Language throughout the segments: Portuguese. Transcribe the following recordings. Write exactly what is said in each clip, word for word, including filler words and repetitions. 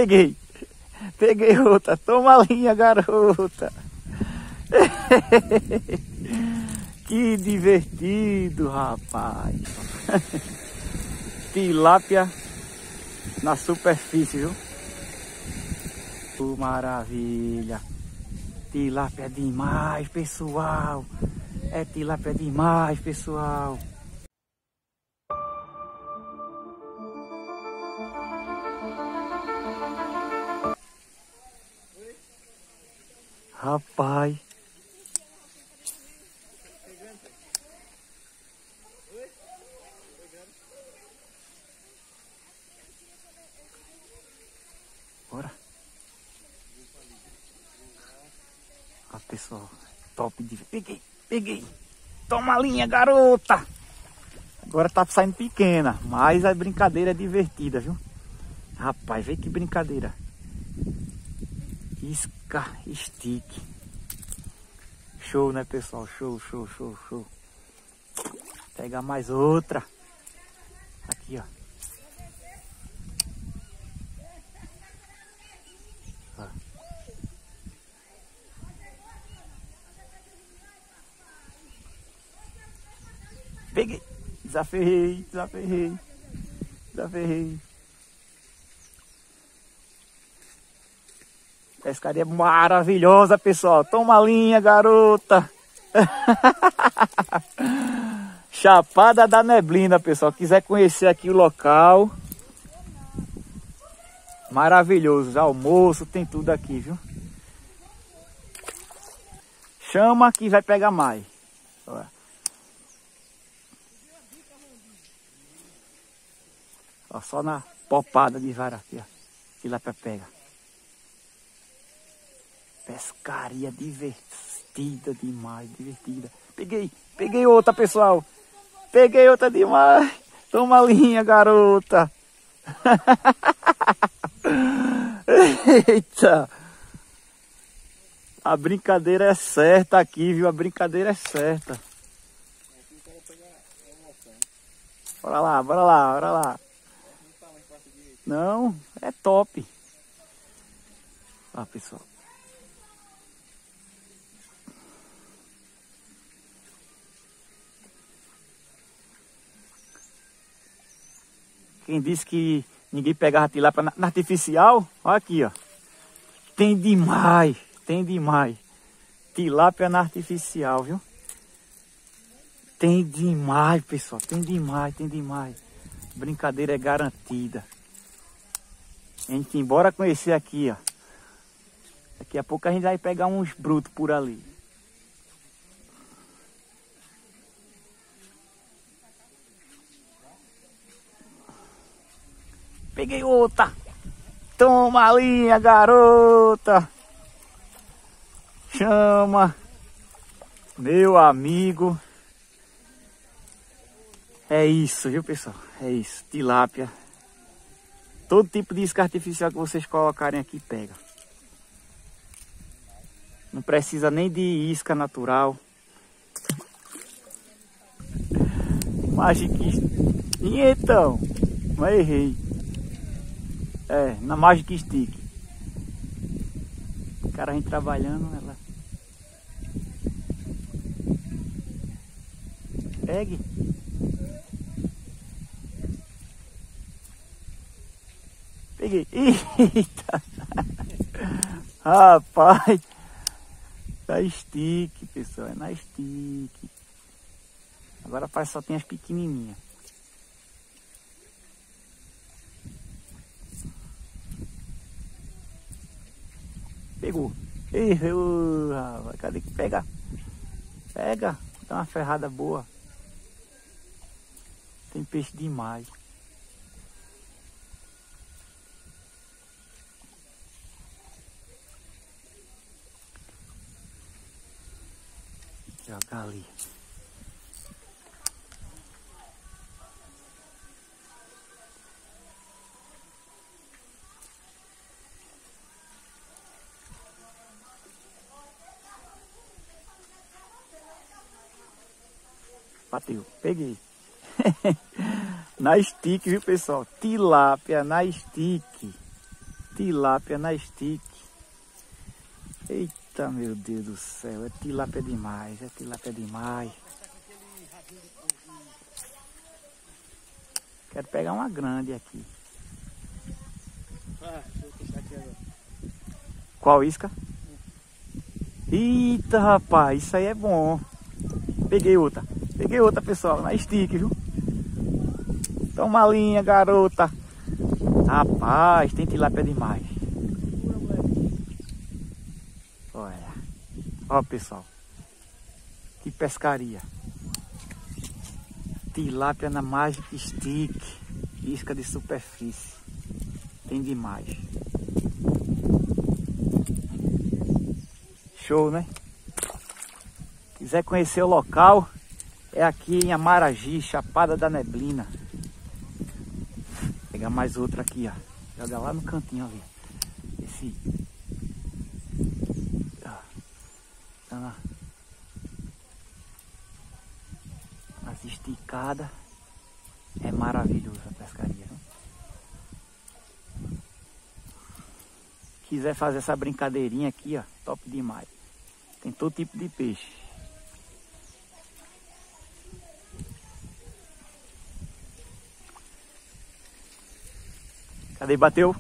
Peguei. Peguei outra. Toma a linha, garota. Que divertido, rapaz. Tilápia na superfície, viu? Oh, maravilha. Tilápia demais, pessoal. É tilápia demais, pessoal. Rapaz. Bora. Ah, pessoal, top de... Peguei, peguei. Toma a linha, garota. Agora tá saindo pequena, mas a brincadeira é divertida, viu? Rapaz, vê que brincadeira. Isca, stick. Show, né, pessoal? Show, show, show, show. Pega mais outra. Aqui, ó. Ó. Peguei. Desaferrei, desaferrei. Desaferrei. Pescaria maravilhosa, pessoal. Toma a linha, garota. Chapada da Neblina, pessoal. Quiser conhecer aqui o local. Maravilhoso. Almoço, tem tudo aqui, viu? Chama que vai pegar mais. Olha. Ó, só na popada de vara aqui, ó. Que lá pra pegar. Pescaria divertida demais, divertida. Peguei, peguei outra, pessoal. Peguei outra demais. Toma a linha, garota. Eita. A brincadeira é certa aqui, viu? A brincadeira é certa. Bora lá, bora lá, bora lá. Não, é top. Ó, pessoal. Quem disse que ninguém pegava tilápia na, na artificial, olha aqui, ó. Tem demais, tem demais. Tilápia na artificial, viu? Tem demais, pessoal, tem demais, tem demais. Brincadeira é garantida. A gente embora conhecer aqui, ó. Daqui a pouco a gente vai pegar uns brutos por ali. Peguei outra. Toma a linha, garota. Chama. Meu amigo. É isso, viu, pessoal? É isso. Tilápia. Todo tipo de isca artificial que vocês colocarem aqui, pega. Não precisa nem de isca natural. Magic... E então? Mas errei. É, na Magic Stick. O cara vem trabalhando, ela... Pegue. Peguei. Eita. Rapaz. Na stick, pessoal. É na stick. Agora parece que só tem as pequenininhas. Pegou. Errou, rapaz. Cadê que pega? Pega. Dá uma ferrada boa. Tem peixe demais. Joga ali. Bateu, peguei. Na stick, viu, pessoal? Tilápia na stick. tilápia na stick. Eita, meu Deus do céu, é tilápia demais, é tilápia demais. Quero pegar uma grande aqui. Qual isca? Eita, rapaz, isso aí é bom. Peguei outra, peguei outra, pessoal, na stick, viu? Toma a linha, garota. Rapaz, tem tilápia demais. Olha, ó, pessoal, que pescaria. Tilápia na Magic Stick, isca de superfície. Tem demais. Show, né? Quiser conhecer o local, é aqui em Amaragi, Chapada da Neblina. Vou pegar mais outra aqui, ó. Joga lá no cantinho, ó. Esse. Ó. As esticadas. É maravilhoso a pescaria, viu? Quiser fazer essa brincadeirinha aqui, ó, top demais. Tem todo tipo de peixe. Cadê? Bateu?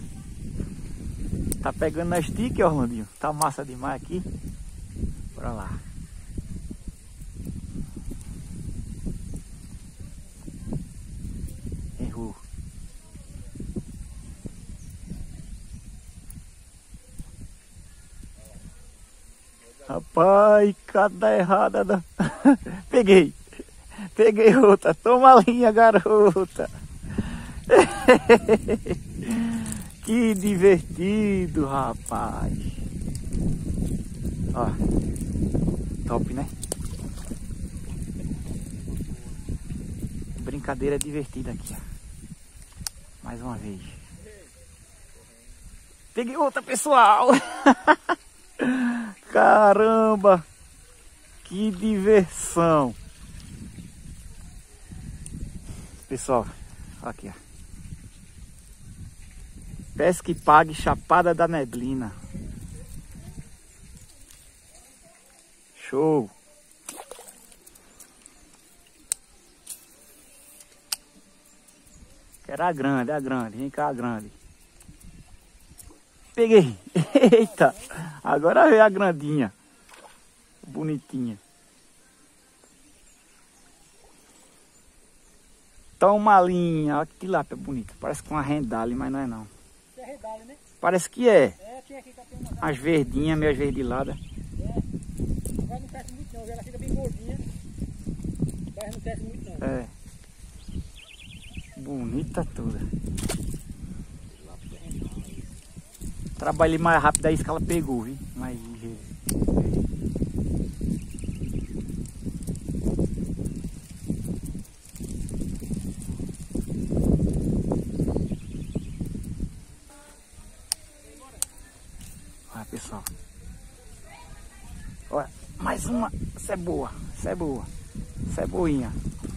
Tá pegando na stick, Orlandinho. Tá massa demais aqui. Bora lá. Errou. Rapaz, cada errada da... Peguei. Peguei outra. Toma a linha, garota. Que divertido, rapaz. Ó. Top, né? Brincadeira divertida aqui, ó. Mais uma vez. Peguei outra, pessoal. Caramba, que diversão. Pessoal, aqui, ó. Pesca e pague Chapada da Neblina. Show. Era a grande, a grande, vem cá a grande. Peguei. Eita, agora veio a grandinha. Bonitinha. Toma a linha. Olha que tilápia bonita. Parece com uma rendale, mas não é não. É rendale, né? Parece que é. É, tinha aqui que eu tenho uma... As verdinhas, meio esverdiladas. É. Agora não cresce muito não, ela fica bem gordinha. Mas não cresce muito não. É. Bonita toda. Trabalhei mais rápido aí, isso que ela pegou, viu? Mais ligeiro. Olha, pessoal. Olha, mais uma. Essa é boa. Essa é boa. Essa é boinha.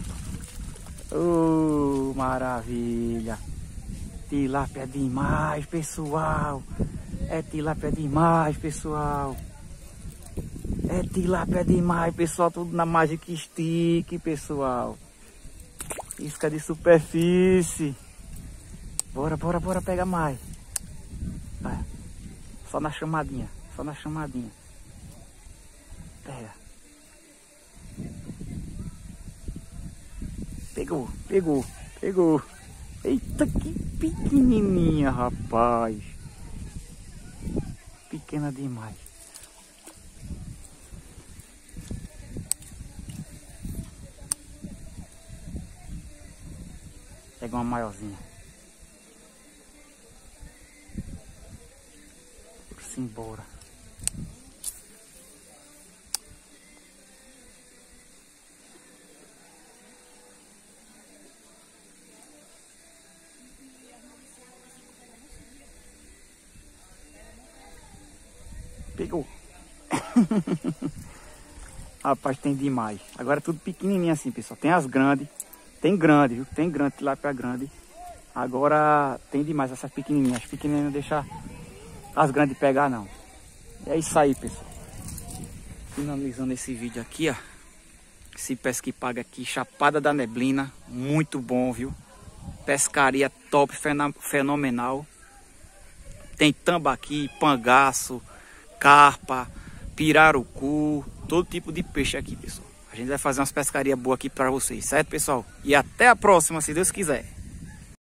Oh, maravilha. Tilápia demais, pessoal. É tilápia demais, pessoal. É tilápia demais, pessoal. Tudo na Magic Stick, pessoal. Isca de superfície. Bora, bora, bora pegar mais. Vai. Só na chamadinha. Só na chamadinha. Pega. Pegou, pegou, pegou. Eita, que pequenininha, rapaz. Pequena demais. Pega uma maiorzinha. Vamos embora. Pegou. Rapaz, tem demais. Agora é tudo pequenininho assim, pessoal. Tem as grandes. Tem grande, viu? Tem grande, tilápia grande. Agora tem demais essas pequenininhas. As pequenininhas não deixam as grandes pegar não. É isso aí, pessoal. Finalizando esse vídeo aqui, ó. Esse pesca e paga aqui, Chapada da Neblina. Muito bom, viu? Pescaria top, fenomenal. Tem tambaqui, pangaço, carpa, pirarucu, todo tipo de peixe aqui, pessoal. A gente vai fazer umas pescarias boas aqui para vocês, certo, pessoal? E até a próxima, se Deus quiser.